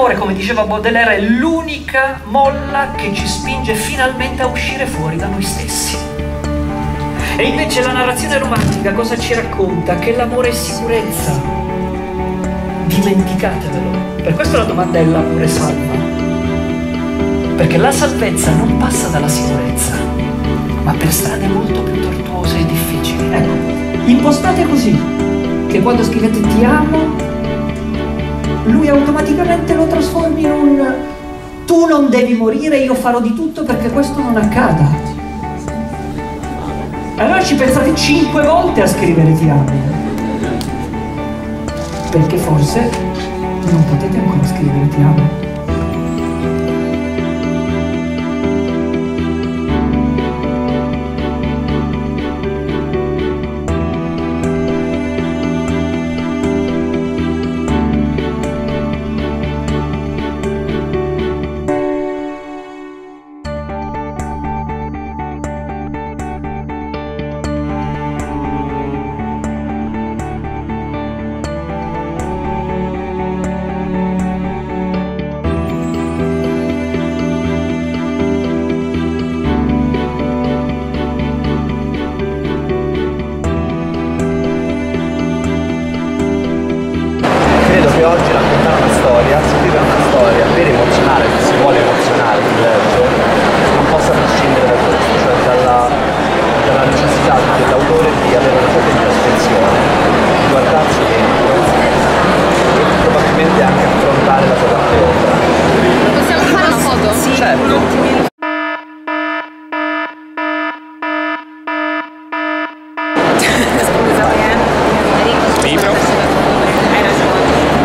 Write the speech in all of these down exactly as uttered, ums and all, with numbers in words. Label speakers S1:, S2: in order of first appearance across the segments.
S1: l'amore, come diceva Baudelaire, è l'unica molla che ci spinge finalmente a uscire fuori da noi stessi. E invece la narrazione romantica cosa ci racconta? Che l'amore è sicurezza. Dimenticatevelo. Per questo la domanda è: l'amore salva? Perché la salvezza non passa dalla sicurezza, ma per strade molto più tortuose e difficili. Ecco, impostate così, che quando scrivete ti amo, lui automaticamente lo trasformi in un tu non devi morire, io farò di tutto perché questo non accada. Allora ci pensate cinque volte a scrivere ti amo, perché forse non potete ancora scrivere ti amo.
S2: Oggi raccontare una storia, scrivere una storia per emozionare, se si vuole emozionare chi legge, non possa prescindere da questo, cioè dalla, dalla necessità dell'autore di avere una certa introspezione, di guardarsi dentro e probabilmente anche affrontare la sua parte ombra.
S3: Possiamo fare una foto? Sì,
S2: certo.
S3: Scusami, eh.
S2: Libro.
S3: Hai ragione.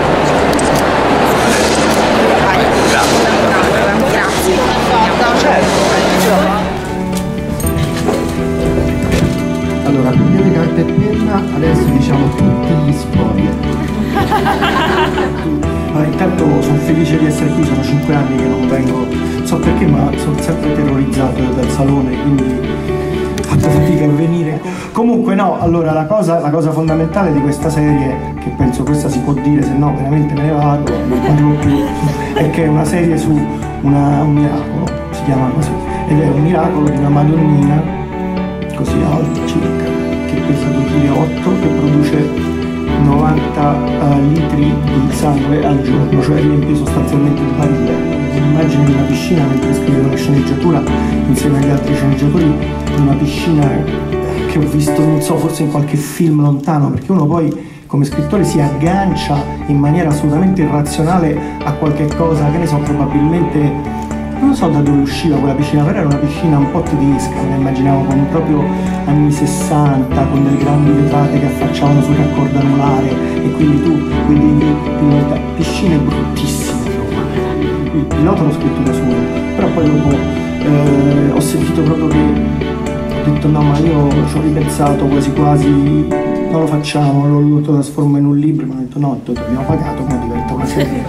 S3: Grazie.
S4: Allora, prendete carta e penna, adesso diciamo tutti gli spoiler. Ma intanto sono felice di essere qui, sono cinque anni che non vengo, non so perché, ma sono sempre terrorizzato dal salone, quindi ho fatto fatica a venire. Comunque no, allora la cosa, la cosa fondamentale di questa serie, che penso questa si può dire, se no veramente me ne vado, non parlo più, è che è una serie su una, un miracolo, si chiama così, ed è un miracolo di una Madonnina, così alta circa, che pesa due virgola otto chili, che produce novanta uh, litri di sangue al giorno, cioè riempie sostanzialmente il barile. Immagini di una piscina, mentre scrivevo la sceneggiatura insieme agli altri sceneggiatori, di una piscina che ho visto, non so, forse in qualche film lontano, perché uno poi come scrittore si aggancia in maniera assolutamente irrazionale a qualche cosa, che ne so, probabilmente non so da dove usciva quella piscina, però era una piscina un po' tedesca, me la immaginavo come proprio anni sessanta, con delle grandi vetrate che affacciavano sul raccordo anulare, e quindi tu vedevi pilota, piscine bruttissime. Il pilota l'ho scritto da solo, però poi dopo eh, ho sentito proprio che ho detto no, ma io ci ho ripensato quasi quasi, non lo facciamo, lo, lo trasformo in un libro, ma ho detto no, ti abbiamo pagato, ma diventa una serie.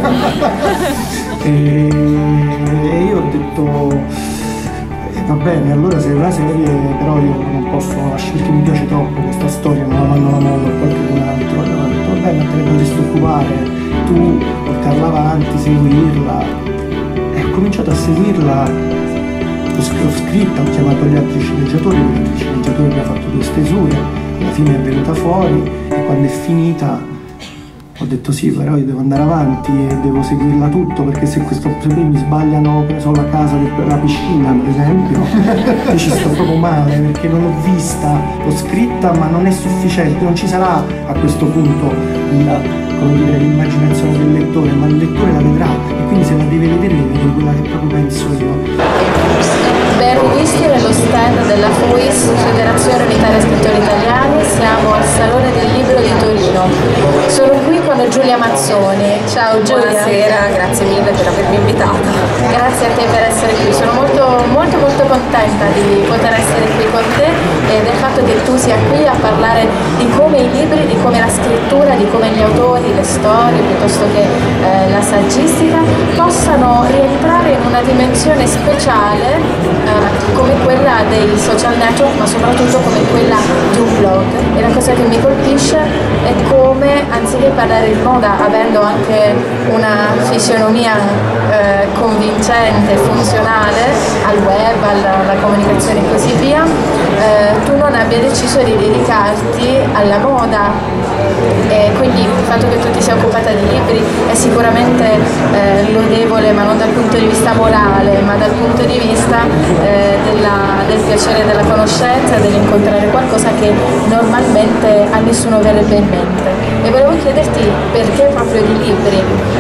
S4: e, e io ho detto eh, va bene, allora se è una serie, però io non posso lasciare, perché mi piace troppo questa storia, non la vanno la molla a qualcun altro. Allora ho detto vabbè, ma te ne potresti occupare tu, portarla avanti, seguirla. E ho cominciato a seguirla, l'ho scritta, ho chiamato gli altri sceneggiatori, gli altri sceneggiatori mi hanno fatto due stesure, alla fine è venuta fuori, e quando è finita ho detto sì, però io devo andare avanti e devo seguirla tutto, perché se questo se mi sbagliano, che so, la casa, la piscina per esempio, io ci sto proprio male, perché non l'ho vista, l'ho scritta ma non è sufficiente, non ci sarà a questo punto la, come dire, l'immaginazione del lettore, ma il lettore la vedrà, e quindi se la deve vedere deve vedere quella che proprio penso io.
S5: Ben rivisti nello stand della FUIS, Federazione Unitaria Scrittori Italiani. Siamo al Salone del Libro di Torino. Sono qui con Giulia Mazzoni. Ciao Giulia.
S3: Buonasera, grazie mille per avermi invitata.
S5: Grazie a te per essere qui, sono molto molto molto contenta di poter essere qui con te e del fatto che tu sia qui a parlare di come i libri, di come la scrittura, di come gli autori, le storie, piuttosto che eh, la saggistica, possano rientrare in un una dimensione speciale eh, come quella dei social network, ma soprattutto come quella di un blog. E la cosa che mi colpisce è come, anziché parlare di moda, avendo anche una fisionomia eh, convincente, funzionale al web, alla, alla comunicazione e così via, eh, tu non abbia deciso di dedicarti alla moda. E quindi il fatto che tu ti sia occupata di libri è sicuramente eh, lodevole, ma non dal punto di vista morale, ma dal punto di vista eh, della, del piacere della conoscenza, dell'incontrare qualcosa che normalmente a nessuno verrebbe in mente. E volevo chiederti perché proprio di libri?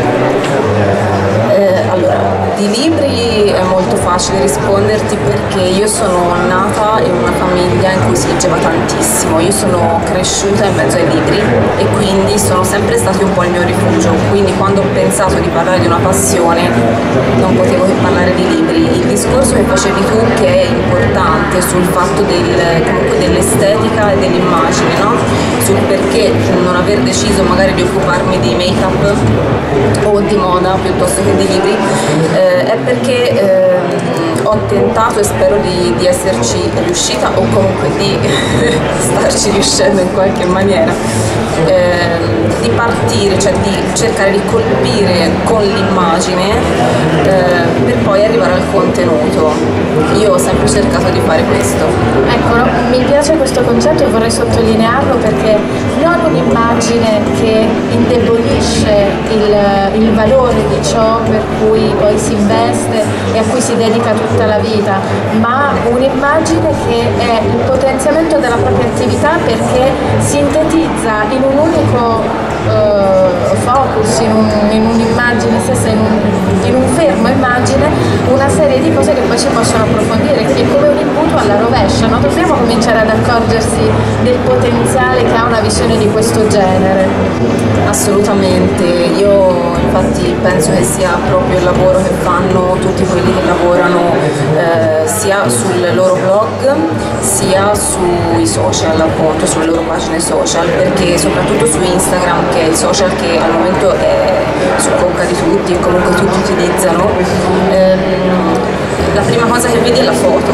S3: Eh, allora, di libri è molto facile risponderti perché io sono nata in una famiglia in cui si leggeva tantissimo, io sono cresciuta in mezzo ai libri e quindi sono sempre stati un po' il mio rifugio, quindi quando ho pensato di parlare di una passione non potevo che parlare di libri. Il discorso che facevi tu, che è importante, sul fatto del, comunque dell'estetica e dell'immagine, no? Sul perché non aver deciso magari di occuparmi di make-up o di moda piuttosto che di libri, eh, è perché eh, ho tentato e spero di, di esserci riuscita, o comunque di starci riuscendo in qualche maniera, eh, di partire, cioè di cercare di colpire con l'immagine eh, per poi arrivare al contenuto. Io ho sempre cercato di fare questo.
S5: Ecco, no, mi piace questo concetto e vorrei sottolinearlo perché non un'immagine che indebolisce il, il valore di ciò per cui poi si investe e a cui si dedica tutta la vita, ma un'immagine che è il potenziamento della propria attività perché sintetizza in un unico Uh, focus, in, un, in un'immagine stessa, in un, in un fermo immagine, una serie di cose che poi si possono approfondire, quindi è come un imbuto alla rovescia, no? Dobbiamo cominciare ad accorgersi del potenziale che ha una visione di questo genere.
S3: Assolutamente, io infatti penso che sia proprio il lavoro che fanno tutti quelli che lavorano eh, sia sul loro blog sia sui social, appunto sulle loro pagine social, perché soprattutto su Instagram, che è il social che al momento è su bocca di tutti e comunque tutti utilizzano, ehm, la prima cosa che vedi è la foto,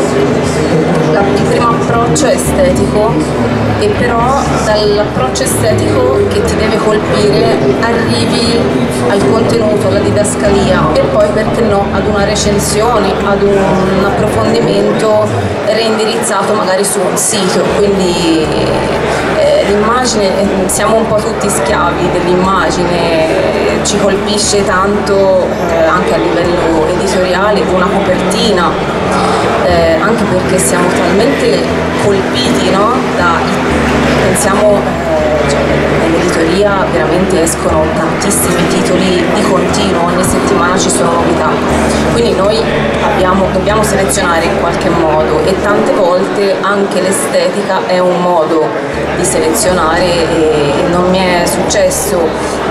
S3: la, il primo approccio è estetico e però dall'approccio estetico che ti deve colpire arrivi al contenuto, alla didascalia e poi perché no ad una recensione, ad un approfondimento reindirizzato magari su un sito, quindi eh, l'immagine, siamo un po' tutti schiavi dell'immagine, ci colpisce tanto eh, anche a livello editoriale una copertina, eh, anche perché siamo talmente colpiti, no? Da, pensiamo, eh, cioè, nell'editoria veramente escono tantissimi titoli di continuo, ogni settimana ci sono novità, quindi noi abbiamo, dobbiamo selezionare in qualche modo e tante volte anche l'estetica è un modo di selezionare e non mi è successo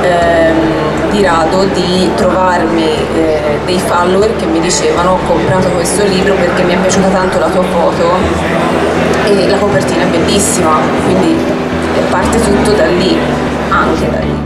S3: ehm, di rado di trovarmi eh, dei follower che mi dicevano: ho comprato questo libro perché mi è piaciuta tanto la tua foto e la copertina è bellissima, quindi parte tutto da lì, anche da lì.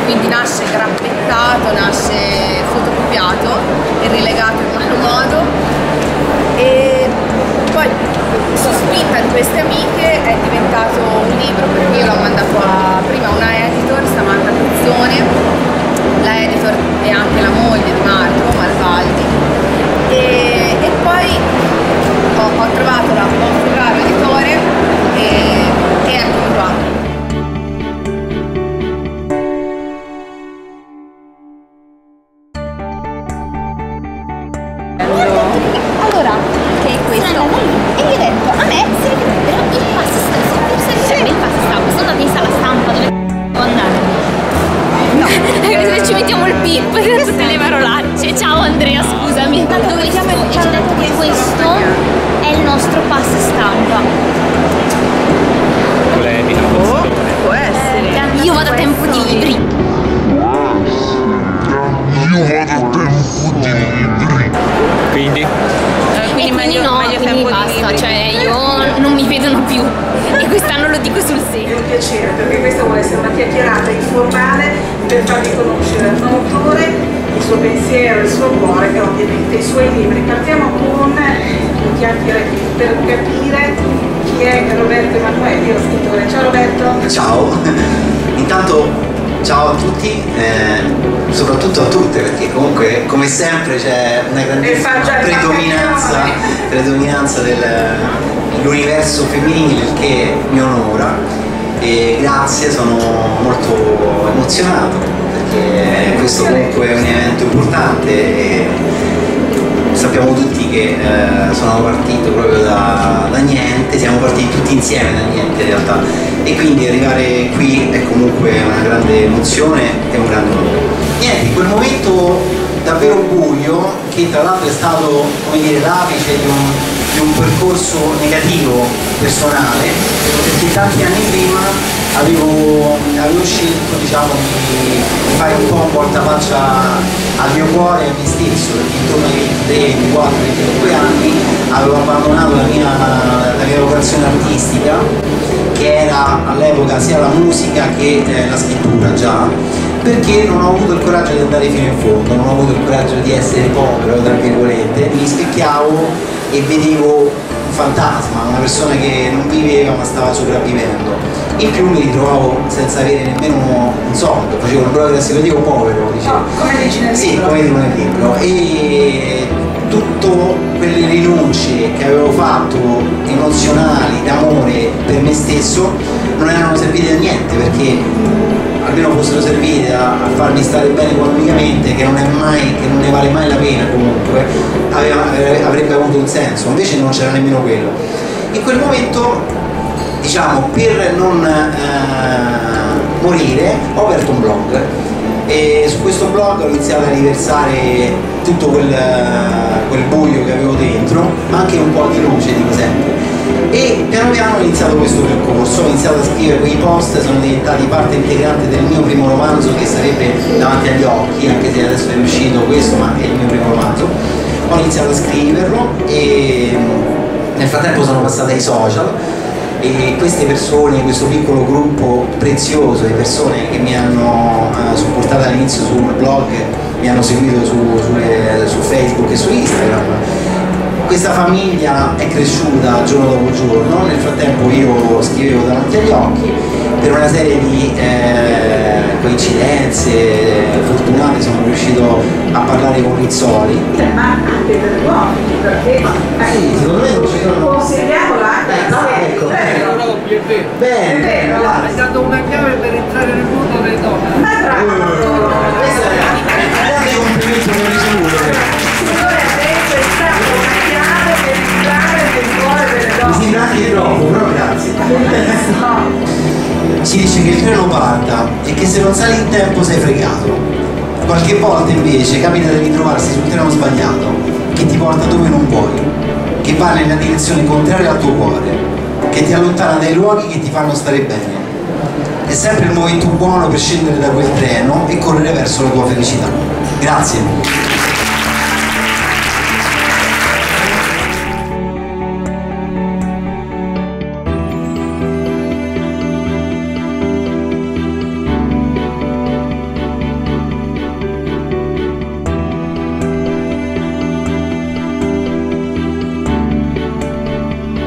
S6: quindi nasce grappettato, nasce fotocopiato e rilegato in malo modo, e poi su spinta di queste amiche è diventato un libro, perché io l'ho mandato a prima una editor, Samantha Pizzone, la editor è anche la moglie di Marco Malvaldi, e, e poi ho, ho trovato la Monfugaro editore e, e eccomi qua.
S7: Allora, che è questo? E gli ho detto, a me servirebbero il pass stampa. Servirebbe il pass stampa. Sono andata in sala stampa, dove devo andare? No. Se ci mettiamo il pip per tutte le parolacce. Ciao Andrea, scusami. Ma dove siamo? E ci ha detto che questo è il nostro pass stampa.
S2: Polemica.
S6: Oh, può essere.
S7: Io vado a tempo di libri.
S8: Io vado a tempo di libri.
S2: Quindi?
S6: Eh, quindi
S7: e
S6: meglio,
S7: quindi no,
S6: meglio
S7: quindi
S6: tempo
S7: basta,
S6: di libri.
S7: cioè io non mi vedono più. E quest'anno lo dico sul serio.
S9: È un piacere, perché questa vuole essere una chiacchierata informale per farvi conoscere l'autore, il suo pensiero, il suo cuore e ovviamente i suoi libri. Partiamo con un chiacchiere per capire chi è Roberto Emanuelli, lo scrittore. Ciao Roberto.
S10: Ciao, intanto ciao a tutti, eh, soprattutto a tutte, perché comunque come sempre c'è una grandissima predominanza, predominanza dell'universo femminile, il che mi onora, e grazie, sono molto emozionato perché questo comunque è un evento importante e sappiamo tutti che eh, sono partito proprio da, da niente, siamo partiti tutti insieme da niente in realtà, e quindi arrivare qui è comunque una grande emozione e un grande onore. Niente, in quel momento davvero buio, che tra l'altro è stato, come dire, l'apice di un, di un percorso negativo personale, perché tanti anni prima avevo, avevo scelto, diciamo, di, di fare un po' un voltafaccia al mio cuore e a me stesso, perché intorno ai ventitré, ventiquattro, venticinque anni avevo abbandonato la mia, la mia vocazione artistica, che era all'epoca sia la musica che eh, la scrittura già, perché non ho avuto il coraggio di andare fino in fondo, non ho avuto il coraggio di essere povero, tra virgolette, mi rispecchiavo e vedevo un fantasma, una persona che non viveva ma stava sopravvivendo. In più mi ritrovavo senza avere nemmeno un soldo, facevo un progresso, lo dico povero, dicevo.
S9: No, come dici nel
S10: sì,
S9: libro?
S10: come dico nel libro. E tutte quelle rinunce che avevo fatto, emozionali, d'amore per me stesso, non erano servite a niente, perché almeno fossero servite a, a farmi stare bene economicamente, che non è mai, che non ne vale mai la pena comunque, aveva, avrebbe avuto un senso, invece non c'era nemmeno quello. In quel momento, diciamo, per non eh, morire, ho aperto un blog e su questo blog ho iniziato a riversare tutto quel, quel buio che avevo dentro, ma anche un po' di luce, dico sempre. E piano piano ho iniziato questo percorso, ho iniziato a scrivere quei post, sono diventati parte integrante del mio primo romanzo, che sarebbe Davanti agli occhi, anche se adesso è uscito questo, ma è il mio primo romanzo. Ho iniziato a scriverlo e nel frattempo sono passata ai social, e queste persone, questo piccolo gruppo prezioso di persone che mi hanno uh, supportato all'inizio sul blog, mi hanno seguito su, sulle, su Facebook e su Instagram. Questa famiglia è cresciuta giorno dopo giorno, nel frattempo io scrivevo Davanti agli occhi, per una serie di eh, coincidenze fortunate sono riuscito a parlare con Rizzoli.
S9: Ma anche per uomini, perché
S10: Sì, secondo me non ci sono.
S9: consigliamolo anche
S10: Eh,
S9: no,
S10: sì, ecco.
S9: Prego.
S10: Bene,
S9: È vero,
S10: là.
S9: è stato una chiave per entrare nel mondo delle donne. Ma bravo!
S10: Questo è un complimento che ho ricevuto.
S9: Signore, adesso è stata una chiave per entrare nel cuore delle donne.
S10: Mi sembra anche troppo, però grazie. Si dice che il treno parta e che se non sali in tempo sei fregato. Qualche volta invece capita di ritrovarsi sul treno sbagliato, che ti porta dove non vuoi, che va nella direzione contraria al tuo cuore, che ti allontana dai luoghi che ti fanno stare bene. È sempre il momento buono per scendere da quel treno e correre verso la tua felicità. Grazie.